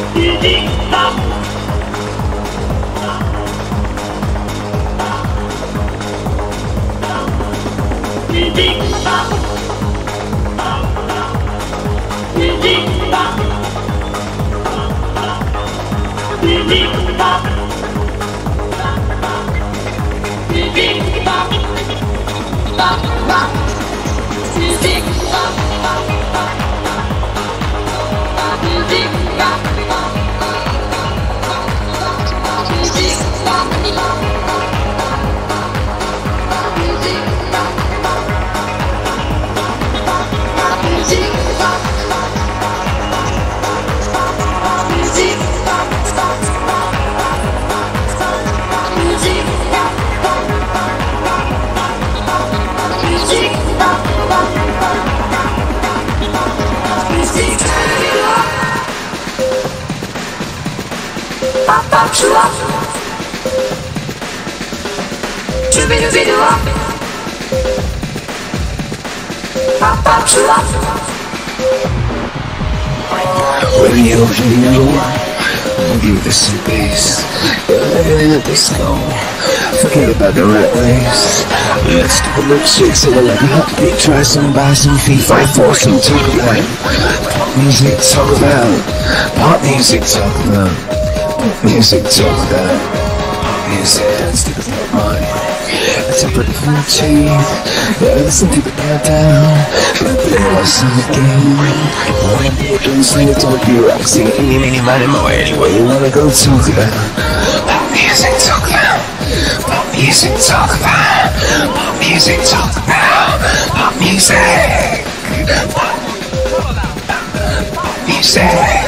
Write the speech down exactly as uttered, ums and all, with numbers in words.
Music box. Music box. Music box. Music box. Music box. Box box. Music box. Music box. Music box. Pop pop shoot up, shooby dooby doo up. Pop pop shoot up. Radio, radio, I'll give this some bass. Living in a disco, forget about the rat race. Let's do a milkshake so we'll let me help me try some, buy some feet, fight for some, talk about pop music, talk about pop music, talk about pop music, talk about pop music. Let's do the pop mind. Let's put the food chain. Yeah, listen to the countdown. Let's play our summer game. When you don't sing it, don't be rock. Sing it, any, many, money, more. Anywhere you wanna go, talk about pop music, talk about pop music, talk about pop music, talk about pop music, pop music.